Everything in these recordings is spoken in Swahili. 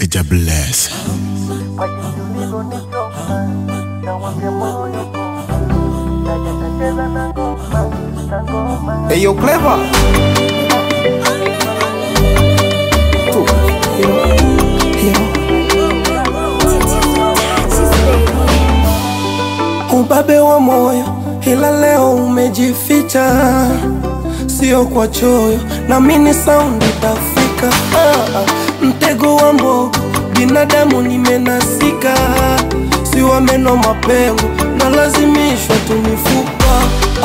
Eja bless. Hey yo, Clever. Ubabe wa moyo, ila leo umejificha, sio kwa choyo, na mini sound itafika. Mtego wa mbogo, binadamu nimenasika, si wa meno mapengo, na lazimishwa tumifupa.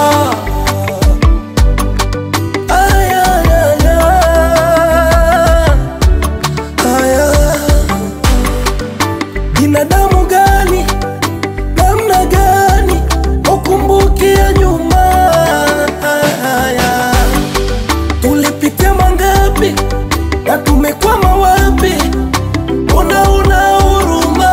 Binadamu gani, namna gani, ukumbukia nyuma. Tulipitia mangapi, na tumekwama wapi, una huruma.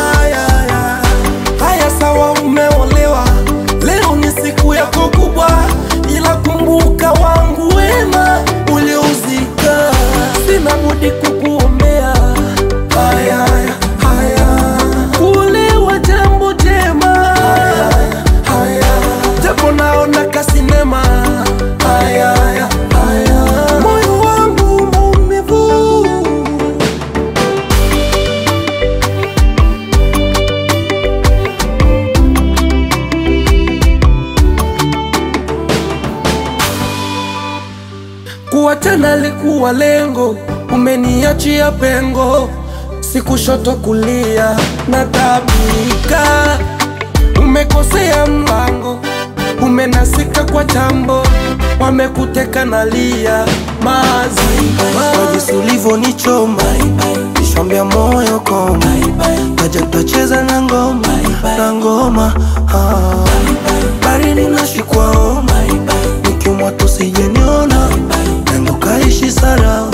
Haya sawa, umeolewa, leo ni siku yako kubwa, ila kumbuka wangu wema uliozika. Sina budi kukuombea kuolewa jambo jema. Japo naona kasinema, moyo wangu maumivu. Kuachana likuwa lengo, umeniachia pengo, sikushoto kulia na tabika. Umekosea mlango, umenasika kwa jambo, wamekuteka nalia mazi. Wajisi ulivo ni choma, nishambia moyo koma, taja tacheza na ngoma, barini nashikwa homa, nikiumwa tusijeniona, nendo kaishi salama.